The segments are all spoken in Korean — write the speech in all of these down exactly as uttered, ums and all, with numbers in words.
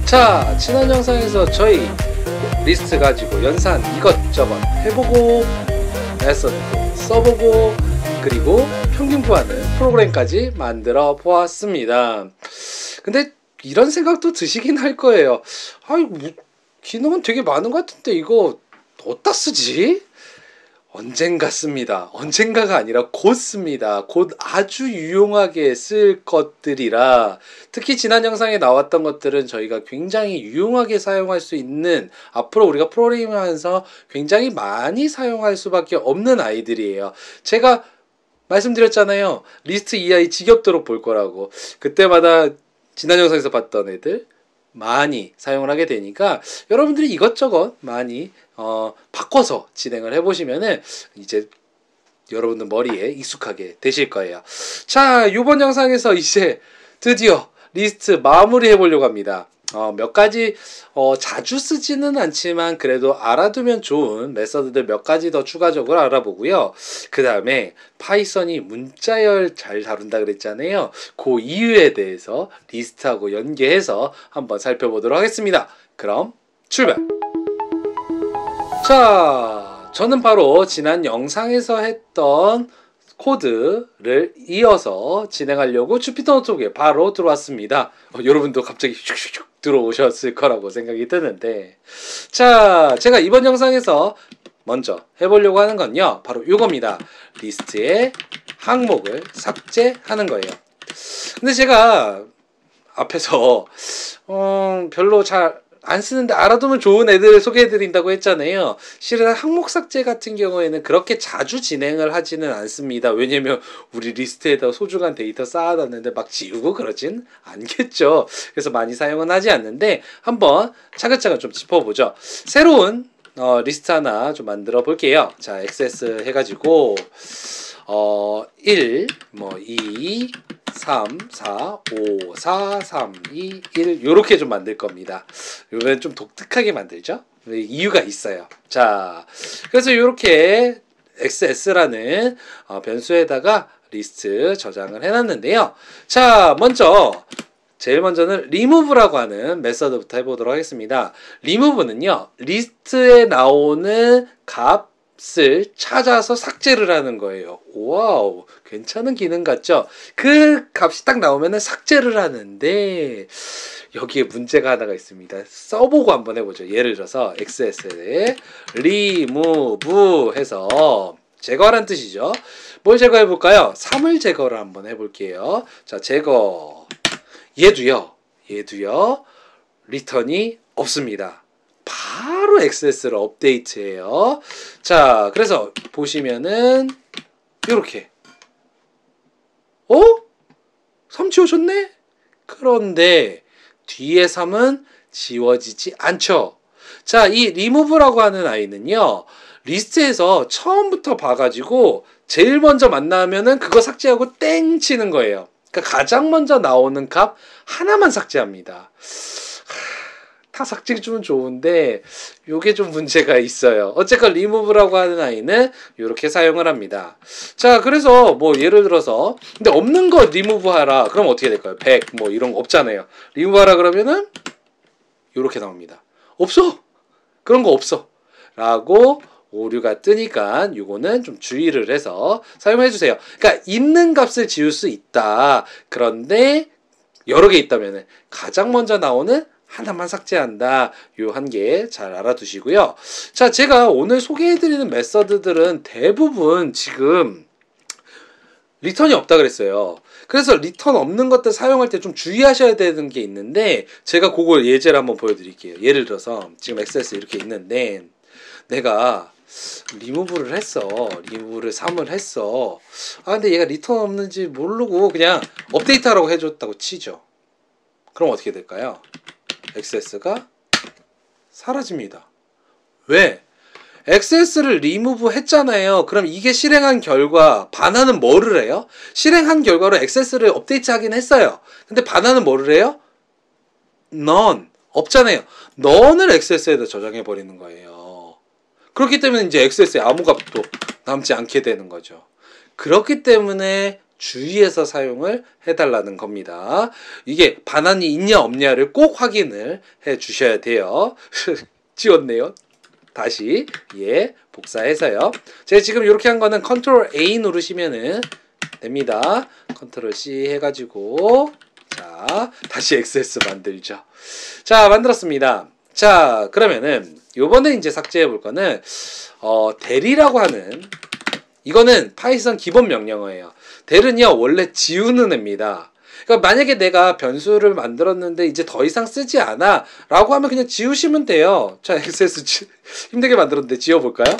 자, 지난 영상에서 저희 리스트 가지고 연산 이것저것 해보고 메서드도 써보고 그리고 평균 구하는 프로그램까지 만들어 보았습니다. 근데 이런 생각도 드시긴 할 거예요. 아이, 뭐, 기능은 되게 많은 것 같은데 이거 어디다 쓰지? 언젠가 씁니다. 언젠가가 아니라 곧 씁니다. 곧 아주 유용하게 쓸 것들이라, 특히 지난 영상에 나왔던 것들은 저희가 굉장히 유용하게 사용할 수 있는, 앞으로 우리가 프로그래밍을 하면서 굉장히 많이 사용할 수밖에 없는 아이들이에요. 제가 말씀드렸잖아요. 리스트 이 아이 지겹도록 볼 거라고. 그때마다 지난 영상에서 봤던 애들 많이 사용을 하게 되니까 여러분들이 이것저것 많이 어, 바꿔서 진행을 해보시면은 이제 여러분들 머리에 익숙하게 되실 거예요. 자, 이번 영상에서 이제 드디어 리스트 마무리 해보려고 합니다. 어, 몇 가지 어, 자주 쓰지는 않지만 그래도 알아두면 좋은 메서드들 몇 가지 더 추가적으로 알아보고요. 그 다음에 파이썬이 문자열 잘 다룬다 그랬잖아요. 그 이유에 대해서 리스트하고 연계해서 한번 살펴보도록 하겠습니다. 그럼 출발! 자, 저는 바로 지난 영상에서 했던 코드를 이어서 진행하려고 주피터 노트북에 바로 들어왔습니다. 어, 여러분도 갑자기 슉슉슉 들어오셨을 거라고 생각이 드는데, 자, 제가 이번 영상에서 먼저 해보려고 하는 건요, 바로 이겁니다. 리스트의 항목을 삭제하는 거예요. 근데 제가 앞에서 어, 별로 잘 안 쓰는데 알아두면 좋은 애들 소개해드린다고 했잖아요. 실은 항목 삭제 같은 경우에는 그렇게 자주 진행을 하지는 않습니다. 왜냐면 우리 리스트에다 소중한 데이터 쌓아놨는데 막 지우고 그러진 않겠죠. 그래서 많이 사용은 하지 않는데 한번 차근차근 좀 짚어보죠. 새로운 어, 리스트 하나 좀 만들어 볼게요. 자, 액세스 해가지고 어, 일, 뭐 이, 삼, 사, 오, 사, 삼, 이, 일 요렇게 좀 만들 겁니다. 요번엔 좀 독특하게 만들죠? 이유가 있어요. 자, 그래서 요렇게 엑스에스라는 어, 변수에다가 리스트 저장을 해놨는데요. 자, 먼저 제일 먼저는 remove라고 하는 메서드부터 해보도록 하겠습니다. remove는요, 리스트에 나오는 값 을 찾아서 삭제를 하는 거예요. 와우, 괜찮은 기능 같죠? 그 값이 딱 나오면은 삭제를 하는데 여기에 문제가 하나가 있습니다. 써보고 한번 해보죠. 예를 들어서 엑스에스에 remove 해서 제거하라는 뜻이죠. 뭘 제거해 볼까요? 삼을 제거를 한번 해볼게요. 자, 제거. 얘도요. 얘도요. 리턴이 없습니다. 바로 엑스에스를 업데이트해요. 자, 그래서 보시면은 이렇게 어? 삼 지워졌네? 그런데 뒤에 삼은 지워지지 않죠. 자, 이 remove라고 하는 아이는요, 리스트에서 처음부터 봐가지고 제일 먼저 만나면은 그거 삭제하고 땡 치는 거예요. 그러니까 가장 먼저 나오는 값 하나만 삭제합니다. 다 삭제해주면 좋은데 요게 좀 문제가 있어요. 어쨌건 remove라고 하는 아이는 이렇게 사용을 합니다. 자, 그래서 뭐 예를 들어서 근데 없는 거 remove 하라 그럼 어떻게 될까요? 백 뭐 이런 거 없잖아요. remove 하라 그러면은 이렇게 나옵니다. 없어! 그런 거 없어! 라고 오류가 뜨니까 요거는 좀 주의를 해서 사용해 주세요. 그러니까 있는 값을 지울 수 있다. 그런데 여러 개 있다면은 가장 먼저 나오는 하나만 삭제한다. 요 한 개 잘 알아두시고요. 자, 제가 오늘 소개해드리는 메서드들은 대부분 지금 리턴이 없다 그랬어요. 그래서 리턴 없는 것들 사용할 때 좀 주의하셔야 되는 게 있는데 제가 그걸 예제를 한번 보여드릴게요. 예를 들어서 지금 엑스에스 이렇게 있는데 내가 리무브를 했어. 리무브를 삼을 했어. 아, 근데 얘가 리턴 없는지 모르고 그냥 업데이트 하라고 해줬다고 치죠. 그럼 어떻게 될까요? 엑스에스가 사라집니다. 왜? 엑스에스를 리무브 했잖아요. 그럼 이게 실행한 결과 반환은 뭐를 해요? 실행한 결과로 엑스에스를 업데이트 하긴 했어요. 근데 반환은 뭐를 해요? none. 없잖아요. none을 엑스에스에다 저장해 버리는 거예요. 그렇기 때문에 이제 엑스에스에 아무 값도 남지 않게 되는 거죠. 그렇기 때문에 주의해서 사용을 해달라는 겁니다. 이게 반환이 있냐 없냐를 꼭 확인을 해 주셔야 돼요. 지웠네요. 다시 예 복사해서요. 제가 지금 이렇게 한 거는 컨트롤 A 누르시면은 됩니다. 컨트롤 C 해가지고 자 다시 엑스에스 만들죠. 자 만들었습니다. 자 그러면은 요번에 이제 삭제해 볼 거는 어 del이라고 하는 이거는 파이썬 기본 명령어예요. del은요 원래 지우는 애입니다. 그러니까 만약에 내가 변수를 만들었는데 이제 더 이상 쓰지 않아 라고 하면 그냥 지우시면 돼요. 자 엑스에스 지, 힘들게 만들었는데 지워볼까요?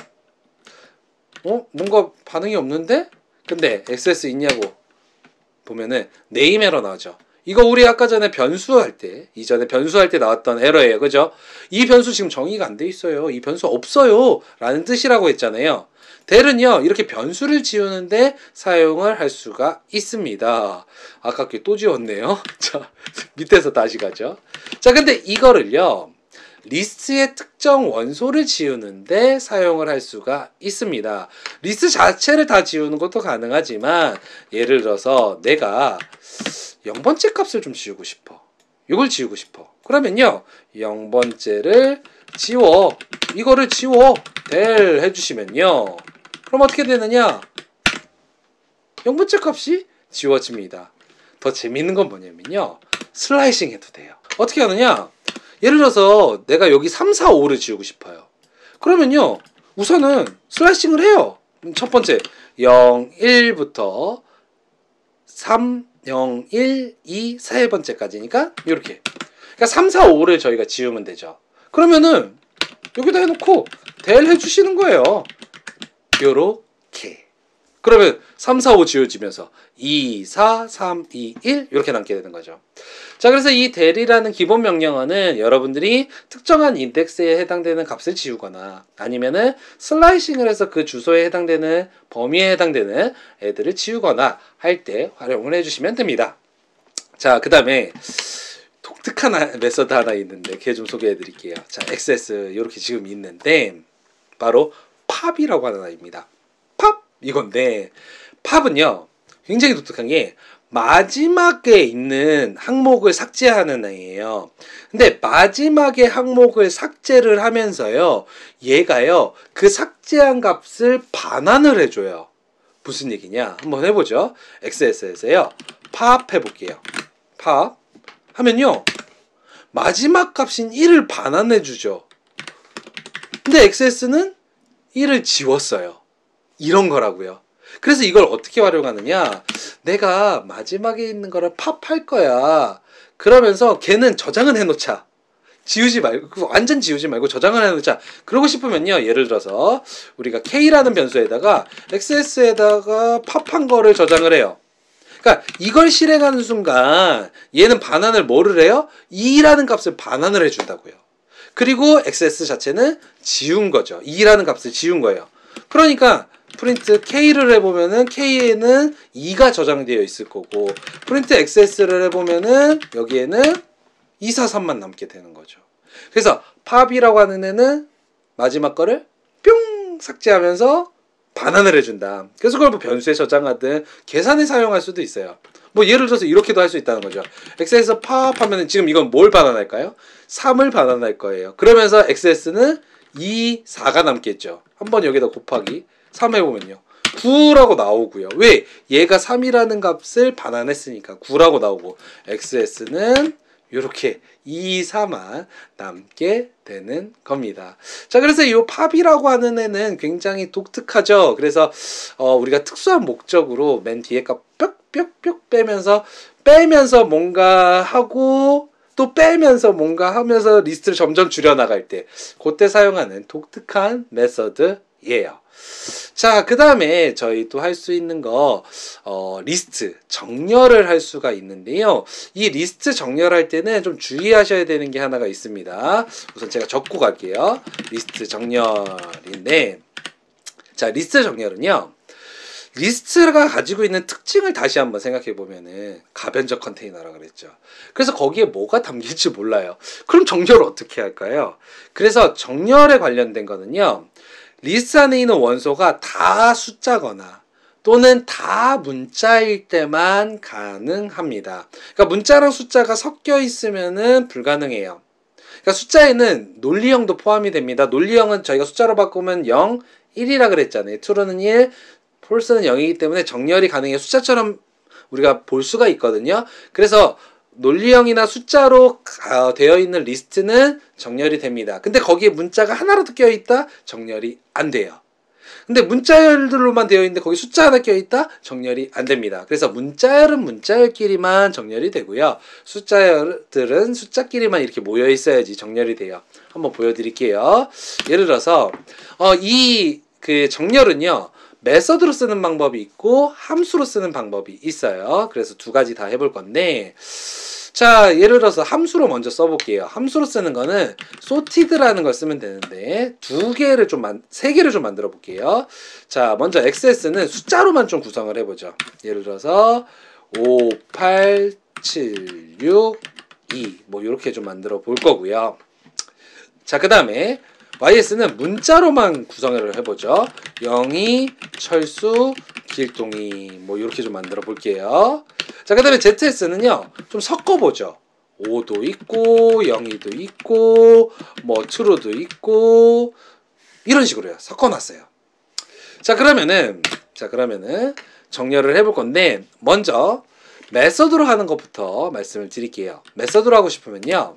어? 뭔가 반응이 없는데? 근데 엑스에스 있냐고 보면은 네임 에러 나오죠. 이거 우리 아까 전에 변수할 때 이전에 변수할 때 나왔던 에러예요. 그죠? 이 변수 지금 정의가 안 돼 있어요. 이 변수 없어요 라는 뜻이라고 했잖아요. del은요 이렇게 변수를 지우는데 사용을 할 수가 있습니다. 아깝게 또 지웠네요. 자 밑에서 다시 가죠. 자 근데 이거를요 리스트의 특정 원소를 지우는데 사용을 할 수가 있습니다. 리스트 자체를 다 지우는 것도 가능하지만 예를 들어서 내가 영 번째 값을 좀 지우고 싶어. 이걸 지우고 싶어. 그러면요 영 번째를 지워. 이거를 지워 del 해주시면요 그럼 어떻게 되느냐 영 번째 값이 지워집니다. 더 재밌는 건 뭐냐면요 슬라이싱 해도 돼요. 어떻게 하느냐 예를 들어서 내가 여기 삼, 사, 오를 지우고 싶어요. 그러면요 우선은 슬라이싱을 해요. 첫 번째 영, 일부터 삼, 영, 일, 이, 세 번째까지니까 이렇게 그러니까 삼, 사, 오를 저희가 지우면 되죠. 그러면은 여기다 해놓고 del 해주시는 거예요. 요렇게 그러면 삼, 사, 오 지워지면서 이, 사, 삼, 이, 일 이렇게 남게 되는 거죠. 자 그래서 이 del이라는 기본 명령어는 여러분들이 특정한 인덱스에 해당되는 값을 지우거나 아니면은 슬라이싱을 해서 그 주소에 해당되는 범위에 해당되는 애들을 지우거나 할 때 활용을 해주시면 됩니다. 자 그 다음에 독특한 메서드 하나 있는데 걔 좀 소개해 드릴게요. 자 엑스에스 이렇게 지금 있는데 바로 팝이라고 하는 아이입니다. 팝 이건데 팝은요 굉장히 독특한 게 마지막에 있는 항목을 삭제하는 애예요. 근데 마지막에 항목을 삭제를 하면서요 얘가요 그 삭제한 값을 반환을 해줘요. 무슨 얘기냐 한번 해보죠. 엑스에스에서요 팝 해볼게요. 팝 하면요 마지막 값인 일을 반환해주죠. 근데 엑스에스는 일을 지웠어요. 이런 거라고요. 그래서 이걸 어떻게 활용하느냐 내가 마지막에 있는 거를 팝할 거야. 그러면서 걔는 저장은 해놓자. 지우지 말고 완전 지우지 말고 저장을 해놓자. 그러고 싶으면요 예를 들어서 우리가 K라는 변수에다가 엑스에스에다가 팝한 거를 저장을 해요. 그러니까 이걸 실행하는 순간 얘는 반환을 뭐를 해요? 이라는 값을 반환을 해준다고요. 그리고 엑스에스 자체는 지운 거죠. 이라는 값을 지운 거예요. 그러니까 프린트 K를 해보면은 K에는 이가 저장되어 있을 거고 프린트 엑스에스를 해보면은 여기에는 이, 사, 삼만 남게 되는 거죠. 그래서 팝이라고 하는 애는 마지막 거를 뿅 삭제하면서 반환을 해준다. 그래서 그걸 뭐 변수에 저장하든 계산에 사용할 수도 있어요. 뭐 예를 들어서 이렇게도 할 수 있다는 거죠. 엑스에스 팝 하면은 지금 이건 뭘 반환할까요? 삼을 반환할 거예요. 그러면서 엑스에스는 이, 사가 남겠죠. 한번 여기다 곱하기 삼 해보면요 구라고 나오고요. 왜? 얘가 삼이라는 값을 반환했으니까 구라고 나오고 엑스에스는 이렇게 이, 사만 남게 되는 겁니다. 자 그래서 이 팝이라고 하는 애는 굉장히 독특하죠. 그래서 어, 우리가 특수한 목적으로 맨 뒤에 값 뾱뾱뾱 빼면서 빼면서 뭔가 하고 또 빼면서 뭔가 하면서 리스트를 점점 줄여나갈 때 그때 사용하는 독특한 메서드예요. 자, 그 다음에 저희 또 할 수 있는 거 어, 리스트 정렬을 할 수가 있는데요. 이 리스트 정렬할 때는 좀 주의하셔야 되는 게 하나가 있습니다. 우선 제가 적고 갈게요. 리스트 정렬인데 자, 리스트 정렬은요. 리스트가 가지고 있는 특징을 다시 한번 생각해 보면은 가변적 컨테이너라고 그랬죠. 그래서 거기에 뭐가 담길지 몰라요. 그럼 정렬을 어떻게 할까요? 그래서 정렬에 관련된 거는요. 리스트 안에 있는 원소가 다 숫자거나 또는 다 문자일 때만 가능합니다. 그러니까 문자랑 숫자가 섞여 있으면은 불가능해요. 그러니까 숫자에는 논리형도 포함이 됩니다. 논리형은 저희가 숫자로 바꾸면 영, 일이라 그랬잖아요. true는 일, false는 영이기 때문에 정렬이 가능해요. 숫자처럼 우리가 볼 수가 있거든요. 그래서 논리형이나 숫자로 되어 있는 리스트는 정렬이 됩니다. 근데 거기에 문자가 하나라도 껴있다? 정렬이 안 돼요. 근데 문자열들로만 되어 있는데 거기 숫자 하나 껴있다? 정렬이 안 됩니다. 그래서 문자열은 문자열끼리만 정렬이 되고요. 숫자열들은 숫자끼리만 이렇게 모여 있어야지 정렬이 돼요. 한번 보여드릴게요. 예를 들어서 어, 이 그 정렬은요. 메서드로 쓰는 방법이 있고 함수로 쓰는 방법이 있어요. 그래서 두 가지 다 해볼 건데 자, 예를 들어서 함수로 먼저 써볼게요. 함수로 쓰는 거는 sorted라는 걸 쓰면 되는데 두 개를 좀 만, 세 개를 좀 만들어 볼게요. 자, 먼저 xs는 숫자로만 좀 구성을 해보죠. 예를 들어서 오, 팔, 칠, 육, 이 뭐 이렇게 좀 만들어 볼 거고요. 자, 그 다음에 와이에스는 문자로만 구성을 해보죠. 영희, 철수, 길동이 뭐 이렇게 좀 만들어 볼게요. 자, 그 다음에 제트에스는요 좀 섞어보죠. 오도 있고 영희도 있고 뭐 true도 있고 이런 식으로요. 섞어놨어요. 자, 그러면은 자 그러면은 정렬을 해볼 건데 먼저 메서드로 하는 것부터 말씀을 드릴게요. 메서드로 하고 싶으면요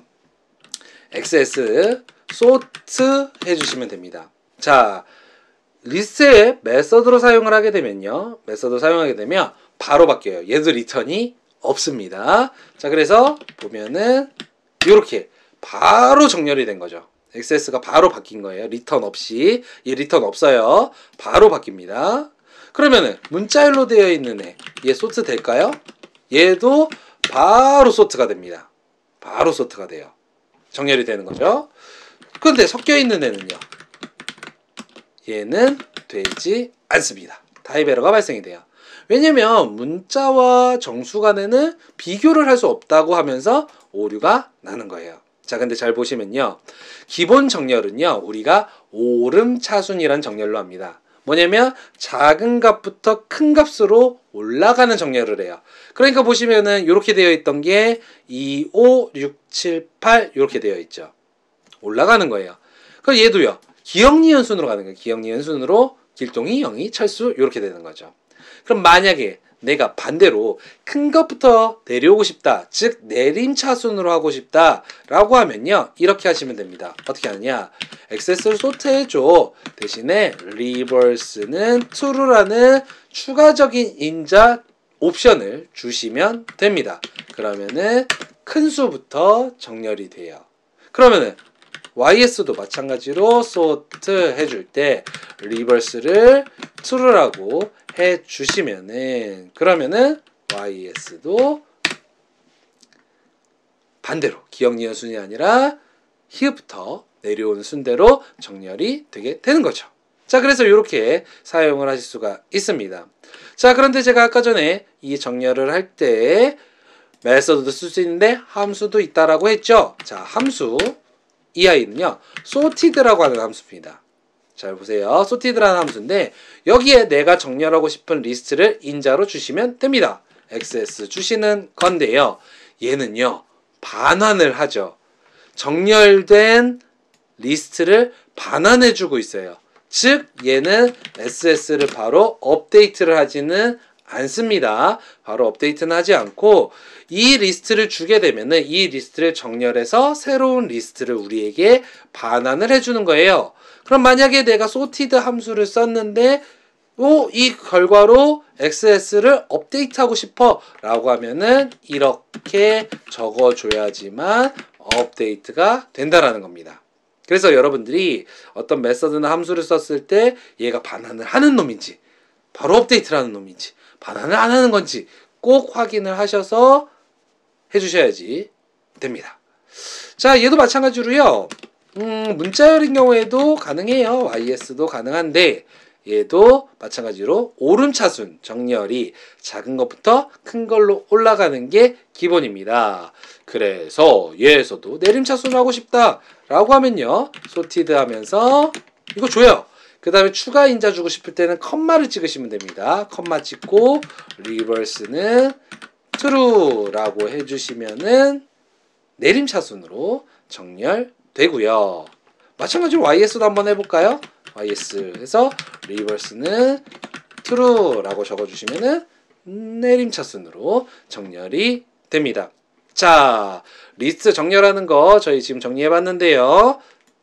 xs sort 해주시면 됩니다. 자, 리스트에 메서드로 사용을 하게 되면요. 메서드 사용하게 되면 바로 바뀌어요. 얘도 리턴이 없습니다. 자, 그래서 보면은 이렇게 바로 정렬이 된 거죠. xs가 바로 바뀐 거예요. 리턴 없이. 얘 리턴 없어요. 바로 바뀝니다. 그러면은 문자열로 되어 있는 애, 얘 소트 될까요? 얘도 바로 소트가 됩니다. 바로 소트가 돼요. 정렬이 되는 거죠. 근데 섞여 있는 애는요. 얘는 되지 않습니다. 타입 에러가 발생이 돼요. 왜냐면 문자와 정수 간에는 비교를 할 수 없다고 하면서 오류가 나는 거예요. 자, 근데 잘 보시면요. 기본 정렬은요. 우리가 오름차순이란 정렬로 합니다. 뭐냐면 작은 값부터 큰 값으로 올라가는 정렬을 해요. 그러니까 보시면은 이렇게 되어 있던 게 이, 오, 육, 칠, 팔 이렇게 되어 있죠. 올라가는 거예요. 그럼 얘도요. 기억니은순으로 가는 거예요. 기억니은순으로 길동이, 영이, 철수 이렇게 되는 거죠. 그럼 만약에 내가 반대로 큰 것부터 내려오고 싶다. 즉 내림차순으로 하고 싶다 라고 하면요. 이렇게 하시면 됩니다. 어떻게 하느냐. 액세스를 소트해줘. 대신에 reverse는 true라는 추가적인 인자 옵션을 주시면 됩니다. 그러면은 큰 수부터 정렬이 돼요. 그러면은 와이에스도 마찬가지로 sort 해줄 때 reverse를 true라고 해주시면은 그러면은 와이에스도 반대로 기억니은 순이 아니라 히읗부터 내려오는 순대로 정렬이 되게 되는 거죠. 자, 그래서 이렇게 사용을 하실 수가 있습니다. 자, 그런데 제가 아까 전에 이 정렬을 할 때 메서드도 쓸 수 있는데 함수도 있다라고 했죠. 자, 함수 이 아이는요 sorted라고 하는 함수입니다. 잘 보세요. sorted라는 함수인데 여기에 내가 정렬하고 싶은 리스트를 인자로 주시면 됩니다. 액세스 주시는 건데요. 얘는요 반환을 하죠. 정렬된 리스트를 반환해 주고 있어요. 즉 얘는 에스에스를 바로 업데이트를 하지는 않습니다. 바로 업데이트는 하지 않고 이 리스트를 주게 되면은 이 리스트를 정렬해서 새로운 리스트를 우리에게 반환을 해주는 거예요. 그럼 만약에 내가 sorted 함수를 썼는데 오, 이 결과로 엑스에스를 업데이트하고 싶어 라고 하면은 이렇게 적어줘야지만 업데이트가 된다라는 겁니다. 그래서 여러분들이 어떤 메서드나 함수를 썼을 때 얘가 반환을 하는 놈인지 바로 업데이트를 하는 놈인지 반환을 안 하는 건지 꼭 확인을 하셔서 해주셔야지 됩니다. 자, 얘도 마찬가지로요. 음, 문자열인 경우에도 가능해요. 와이에스도 가능한데 얘도 마찬가지로 오름차순 정렬이 작은 것부터 큰 걸로 올라가는 게 기본입니다. 그래서 얘에서도 내림차순 하고 싶다 라고 하면요 sorted 하면서 이거 줘요. 그 다음에 추가 인자 주고 싶을 때는 컴마를 찍으시면 됩니다. 컴마 찍고 리버스는 true라고 해주시면은 내림차순으로 정렬되고요. 마찬가지로 와이에스도 한번 해볼까요? 와이에스 해서 리버스는 true라고 적어주시면은 내림차순으로 정렬이 됩니다. 자, 리스트 정렬하는 거 저희 지금 정리해봤는데요.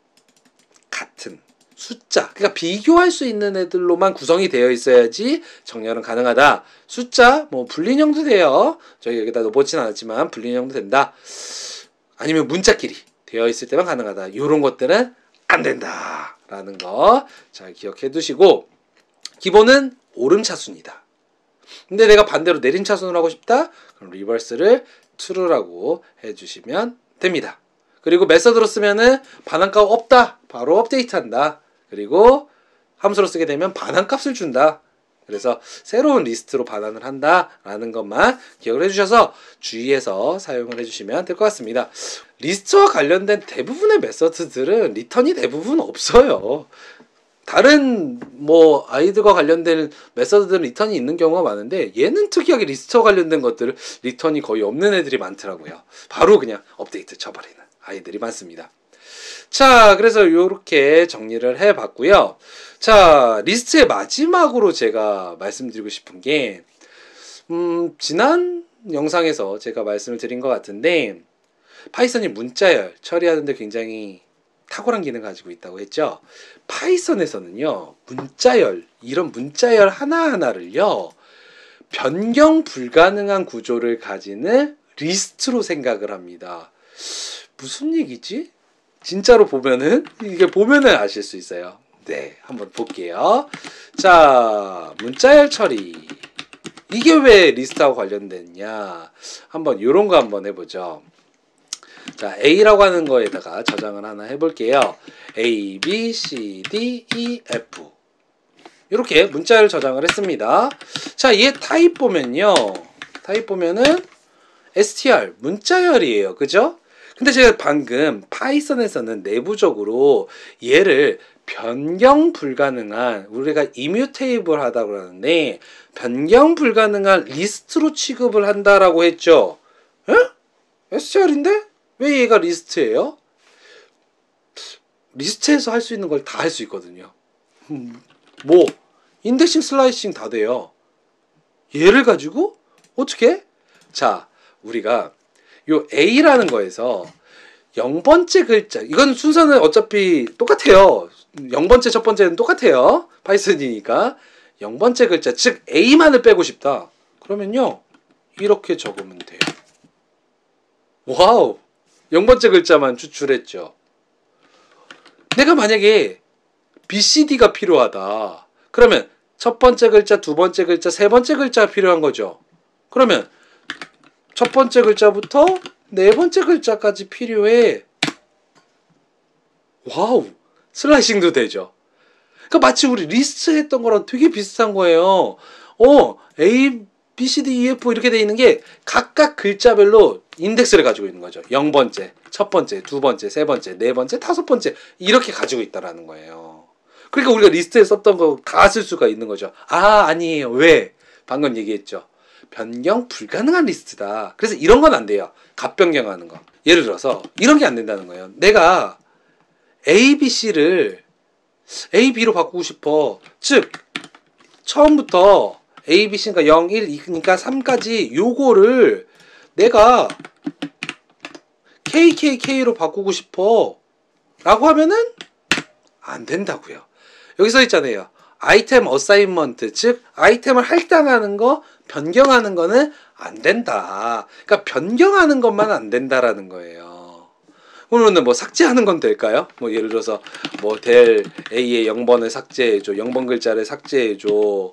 같은 숫자, 그러니까 비교할 수 있는 애들로만 구성이 되어 있어야지 정렬은 가능하다. 숫자, 뭐 불린형도 돼요. 저희 여기다 넣어보진 않았지만 불린형도 된다. 아니면 문자끼리 되어 있을 때만 가능하다. 이런 것들은 안 된다 라는 거 잘 기억해 두시고, 기본은 오름차순이다. 근데 내가 반대로 내림차순으로 하고 싶다? 그럼 리버스를 true라고 해주시면 됩니다. 그리고 메서드로 쓰면은 반환값 없다. 바로 업데이트한다. 그리고 함수로 쓰게 되면 반환값을 준다. 그래서 새로운 리스트로 반환을 한다 라는 것만 기억을 해주셔서 주의해서 사용을 해주시면 될 것 같습니다. 리스트와 관련된 대부분의 메서드들은 리턴이 대부분 없어요. 다른 뭐 아이들과 관련된 메서드들은 리턴이 있는 경우가 많은데 얘는 특이하게 리스트와 관련된 것들을 리턴이 거의 없는 애들이 많더라고요. 바로 그냥 업데이트 쳐버리는 아이들이 많습니다. 자, 그래서 이렇게 정리를 해봤고요. 자, 리스트의 마지막으로 제가 말씀드리고 싶은 게 음, 지난 영상에서 제가 말씀을 드린 것 같은데 파이썬이 문자열 처리하는데 굉장히 탁월한 기능을 가지고 있다고 했죠. 파이썬에서는요, 문자열, 이런 문자열 하나하나를요, 변경 불가능한 구조를 가지는 리스트로 생각을 합니다. 무슨 얘기지? 진짜로 보면은, 이게 보면은 아실 수 있어요. 네, 한번 볼게요. 자, 문자열 처리. 이게 왜 리스트하고 관련됐냐? 한번 이런 거 한번 해보죠. 자, A라고 하는 거에다가 저장을 하나 해볼게요. A, B, C, D, E, F. 이렇게 문자열 저장을 했습니다. 자, 얘 타입 보면요. 타입 보면은 에스티알, 문자열이에요. 그죠? 근데 제가 방금 파이썬에서는 내부적으로 얘를 변경 불가능한, 우리가 이뮤테이블 하다고 하는데 변경 불가능한 리스트로 취급을 한다라고 했죠. 에? 에스티알인데? 왜 얘가 리스트예요? 리스트에서 할 수 있는 걸 다 할 수 있거든요. 음, 뭐 인덱싱 슬라이싱 다 돼요. 얘를 가지고 어떻게? 자, 우리가 요 A라는 거에서 영 번째 글자, 이건 순서는 어차피 똑같아요. 영 번째 첫 번째는 똑같아요. 파이썬이니까 영 번째 글자, 즉 A만을 빼고 싶다. 그러면요, 이렇게 적으면 돼요. 와우, 영 번째 글자만 추출했죠. 내가 만약에 비, 씨, 디가 필요하다. 그러면 첫 번째 글자, 두 번째 글자, 세 번째 글자가 필요한 거죠. 그러면 첫 번째 글자부터 네 번째 글자까지 필요해. 와우, 슬라이싱도 되죠. 그러니까 마치 우리 리스트 했던 거랑 되게 비슷한 거예요. 어, A, B, C, D, E, F 이렇게 돼 있는 게 각각 글자별로 인덱스를 가지고 있는 거죠. 영 번째, 첫 번째, 두 번째, 세 번째, 네 번째, 다섯 번째 이렇게 가지고 있다라는 거예요. 그러니까 우리가 리스트에 썼던 거 다 쓸 수가 있는 거죠. 아, 아니에요. 왜? 방금 얘기했죠. 변경 불가능한 리스트다. 그래서 이런 건 안 돼요. 값 변경하는 거. 예를 들어서 이런 게 안 된다는 거예요. 내가 A, B, C를 A, B로 바꾸고 싶어. 즉 처음부터 A, B, C니까 영, 일, 이니까 삼까지 요거를 내가 K, K, K로 바꾸고 싶어 라고 하면은 안 된다고요. 여기 써 있잖아요. 아이템 어사인먼트, 즉 아이템을 할당하는 거, 변경하는 거는 안 된다. 그러니까 변경하는 것만 안 된다라는 거예요. 그러면 뭐 삭제하는 건 될까요? 뭐 예를 들어서 뭐 델 A의 영 번을 삭제해줘, 영 번 글자를 삭제해줘,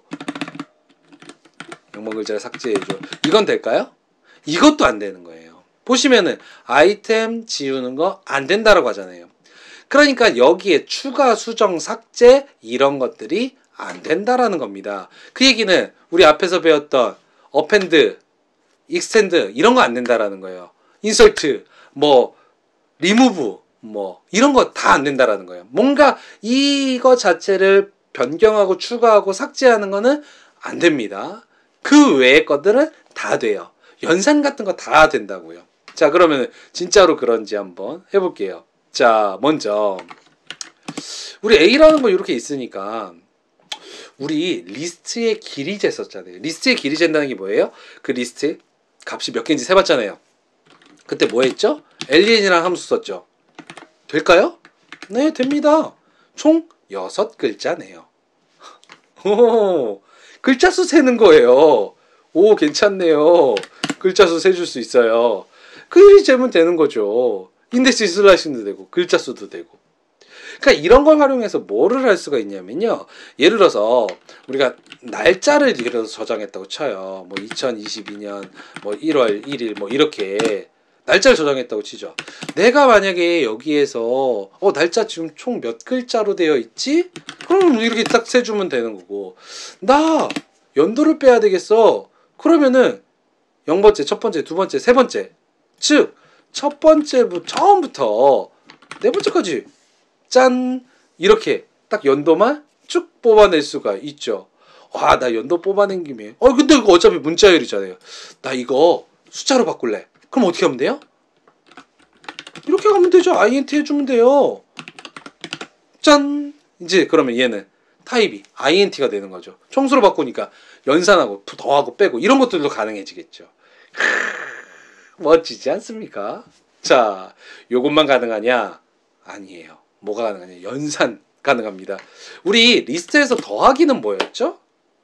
영 번 글자를 삭제해줘. 이건 될까요? 이것도 안 되는 거예요. 보시면은 아이템 지우는 거 안 된다라고 하잖아요. 그러니까 여기에 추가, 수정, 삭제 이런 것들이 안 된다라는 겁니다. 그 얘기는 우리 앞에서 배웠던 어펜드, 익스텐드 이런 거 안 된다라는 거예요. 인설트, 뭐 리무브, 뭐 이런 거 다 안 된다라는 거예요. 뭔가 이거 자체를 변경하고 추가하고 삭제하는 거는 안 됩니다. 그 외의 것들은 다 돼요. 연산 같은 거 다 된다고요. 자, 그러면 진짜로 그런지 한번 해볼게요. 자, 먼저 우리 A라는 거 이렇게 있으니까 우리 리스트의 길이 쟀었잖아요. 리스트의 길이 잰다는 게 뭐예요? 그 리스트 값이 몇 개인지 세봤잖아요. 그때 뭐 했죠? 엘리엔이라는 함수 썼죠. 될까요? 네, 됩니다. 총 여섯 글자네요. 오, 글자 수 세는 거예요. 오, 괜찮네요. 글자 수 세줄 수 있어요. 글이 재면 되는 거죠. 인덱스 슬라이싱도 되고 글자 수도 되고. 그러니까 이런 걸 활용해서 뭐를 할 수가 있냐면요. 예를 들어서 우리가 날짜를 예를 들어서 저장했다고 쳐요. 뭐 이천이십이 년 뭐 일월 일일 뭐 이렇게 날짜를 저장했다고 치죠. 내가 만약에 여기에서 어 날짜 지금 총 몇 글자로 되어 있지? 그럼 이렇게 딱 세주면 되는 거고. 나 연도를 빼야 되겠어. 그러면은 영 번째, 첫 번째, 두 번째, 세 번째. 즉 첫 번째부터 처음부터 네 번째까지 짠! 이렇게 딱 연도만 쭉 뽑아낼 수가 있죠. 와, 나 연도 뽑아낸 김에 어 근데 이거 어차피 문자열이잖아요. 나 이거 숫자로 바꿀래. 그럼 어떻게 하면 돼요? 이렇게 가면 되죠. 아이엔티 해주면 돼요. 짠! 이제 그러면 얘는 타입이 아이엔티가 되는 거죠. 총수로 바꾸니까 연산하고 더하고 빼고 이런 것들도 가능해지겠죠. 멋지지 않습니까? 자, 요것만 가능하냐? 아니에요. 뭐가 가능하냐? 연산 가능합니다. 우리 리스트에서 더하기는 뭐였죠?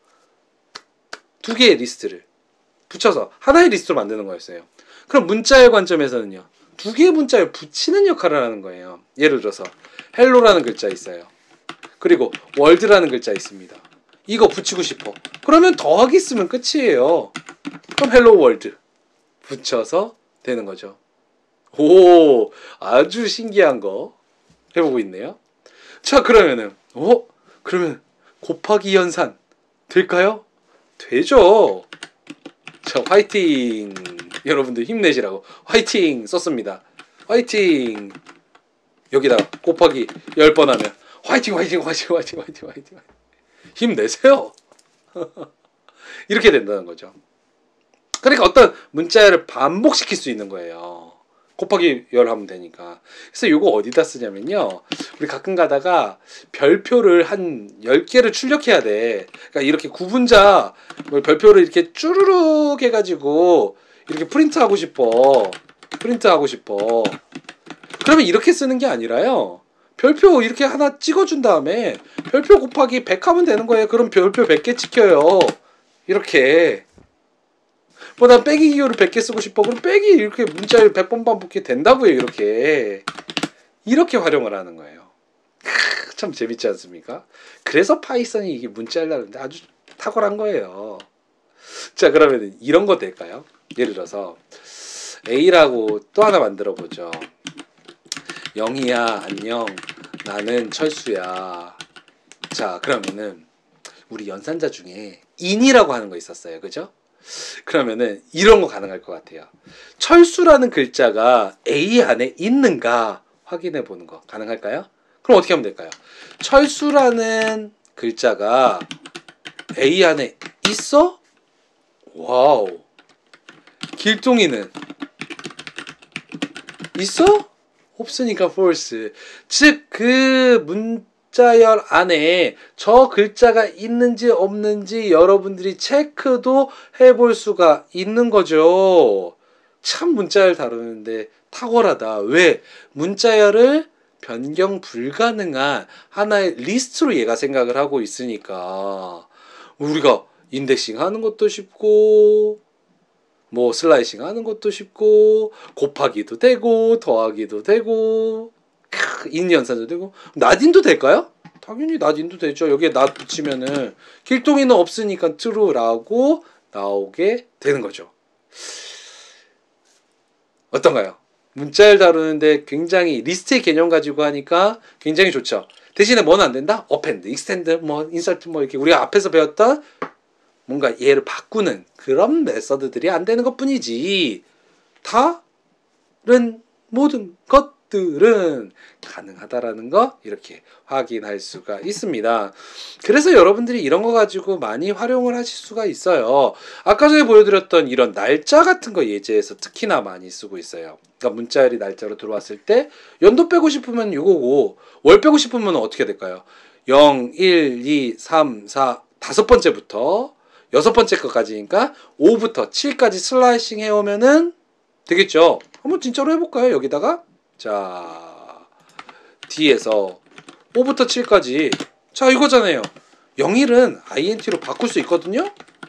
두 개의 리스트를 붙여서 하나의 리스트로 만드는 거였어요. 그럼 문자열 관점에서는요. 두 개의 문자열 붙이는 역할을 하는 거예요. 예를 들어서 헬로라는 글자 있어요. 그리고 월드라는 글자 있습니다. 이거 붙이고 싶어. 그러면 더하기 쓰면 끝이에요. 그럼 헬로 월드 붙여서 되는 거죠. 오, 아주 신기한 거 해보고 있네요. 자, 그러면은 어? 그러면 곱하기 연산 될까요? 되죠. 자, 화이팅. 여러분들 힘내시라고 화이팅 썼습니다. 화이팅. 여기다가 곱하기 열 번 하면 화이팅 화이팅 화이팅 화이팅 화이팅 화이팅 힘내세요. 이렇게 된다는 거죠. 그러니까 어떤 문자열을 반복시킬 수 있는 거예요. 곱하기 열 하면 되니까. 그래서 요거 어디다 쓰냐면요. 우리 가끔 가다가 별표를 한 열 개를 출력해야 돼. 그러니까 이렇게 구분자 별표를 이렇게 쭈르륵 해가지고 이렇게 프린트하고 싶어. 프린트하고 싶어. 그러면 이렇게 쓰는 게 아니라요. 별표 이렇게 하나 찍어준 다음에 별표 곱하기 백 하면 되는 거예요. 그럼 별표 백 개 찍혀요. 이렇게. 뭐 난 빼기 기호를 백 개 쓰고 싶어. 그럼 빼기 이렇게 문자를 백 번 반복해 된다고요. 이렇게. 이렇게 활용을 하는 거예요. 크, 참 재밌지 않습니까? 그래서 파이썬이 이게 문자열라는데 아주 탁월한 거예요. 자, 그러면 이런 거 될까요? 예를 들어서 A라고 또 하나 만들어 보죠. 영희야, 안녕. 나는 철수야. 자, 그러면은 우리 연산자 중에 인이라고 하는 거 있었어요. 그죠? 그러면은 이런 거 가능할 것 같아요. 철수라는 글자가 A 안에 있는가 확인해 보는 거 가능할까요? 그럼 어떻게 하면 될까요? 철수라는 글자가 A 안에 있어? 와우. 길동이는 있어? 없으니까 false. 즉 그 문자열 안에 저 글자가 있는지 없는지 여러분들이 체크도 해볼 수가 있는 거죠. 참 문자열 다루는데 탁월하다. 왜? 문자열을 변경 불가능한 하나의 리스트로 얘가 생각을 하고 있으니까 우리가 인덱싱 하는 것도 쉽고 뭐 슬라이싱 하는 것도 쉽고 곱하기도 되고 더하기도 되고 인연산도 되고 나딘도 될까요? 당연히 나딘도 되죠. 여기에 나 붙이면은 길동이는 없으니까 true라고 나오게 되는 거죠. 어떤가요? 문자를 다루는데 굉장히 리스트의 개념 가지고 하니까 굉장히 좋죠. 대신에 뭐는 안 된다? append, extend, 뭐 insert 뭐 이렇게 우리가 앞에서 배웠던 뭔가 얘를 바꾸는 그런 메서드들이 안 되는 것 뿐이지 다른 모든 것들은 것들은 가능하다라는 거 이렇게 확인할 수가 있습니다. 그래서 여러분들이 이런 거 가지고 많이 활용을 하실 수가 있어요. 아까 전에 보여드렸던 이런 날짜 같은 거 예제에서 특히나 많이 쓰고 있어요. 그러니까 문자열이 날짜로 들어왔을 때 연도 빼고 싶으면 이거고 월 빼고 싶으면 어떻게 될까요? 영, 일, 이, 삼, 사 다섯 번째부터 여섯 번째 것까지니까 오부터 칠까지 슬라이싱 해오면은 되겠죠. 한번 진짜로 해볼까요? 여기다가 자 D에서 오부터 칠까지 자 이거잖아요. 영일은 아이엔티로 바꿀 수 있거든요.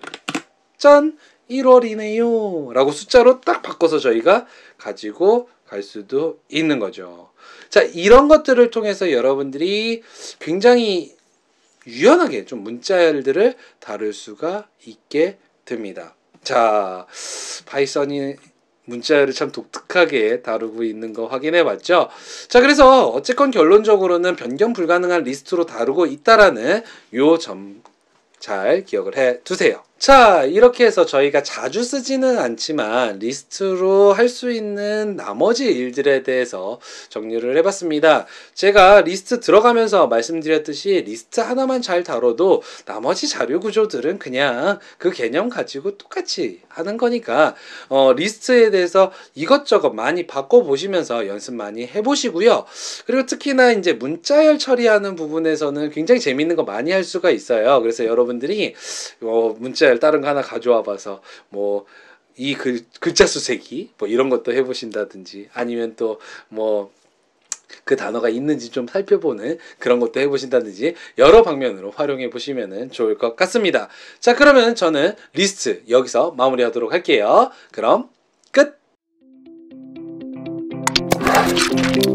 짠! 일월이네요 라고 숫자로 딱 바꿔서 저희가 가지고 갈 수도 있는 거죠. 자, 이런 것들을 통해서 여러분들이 굉장히 유연하게 좀 문자열들을 다룰 수가 있게 됩니다. 자, 파이썬이 문자열을 참 독특하게 다루고 있는 거 확인해 봤죠. 자, 그래서 어쨌건 결론적으로는 변경 불가능한 리스트로 다루고 있다라는 요 점 잘 기억을 해 두세요. 자, 이렇게 해서 저희가 자주 쓰지는 않지만 리스트로 할 수 있는 나머지 일들에 대해서 정리를 해봤습니다. 제가 리스트 들어가면서 말씀드렸듯이 리스트 하나만 잘 다뤄도 나머지 자료 구조들은 그냥 그 개념 가지고 똑같이 하는 거니까 어, 리스트에 대해서 이것저것 많이 바꿔보시면서 연습 많이 해보시고요. 그리고 특히나 이제 문자열 처리하는 부분에서는 굉장히 재밌는 거 많이 할 수가 있어요. 그래서 여러분들이 어, 문자열 다른 거 하나 가져와 봐서 뭐 이 글, 글자 수세기 뭐 이런 것도 해보신다든지 아니면 또 뭐 그 단어가 있는지 좀 살펴보는 그런 것도 해보신다든지 여러 방면으로 활용해 보시면 좋을 것 같습니다. 자, 그러면 저는 리스트 여기서 마무리하도록 할게요. 그럼 끝!